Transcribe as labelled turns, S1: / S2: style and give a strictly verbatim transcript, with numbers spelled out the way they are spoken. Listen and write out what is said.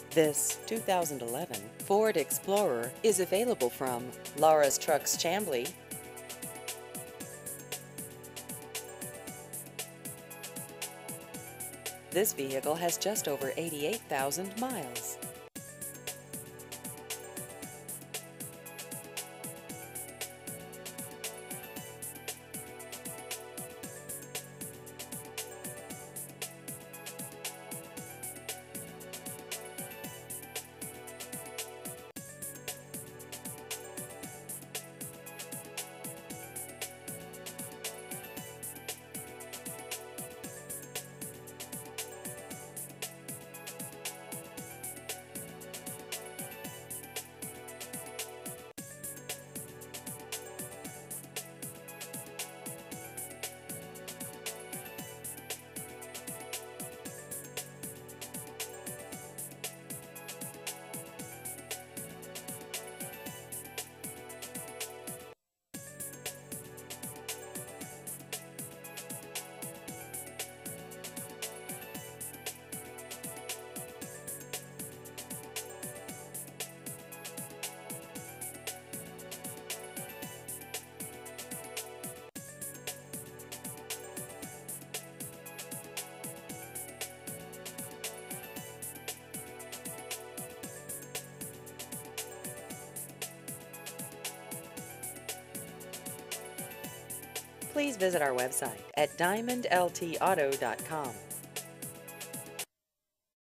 S1: This two thousand eleven Ford Explorer is available from Laura's Trucks Chamblee. This vehicle has just over eighty-eight thousand miles. Please visit our website at diamond l t auto dot com.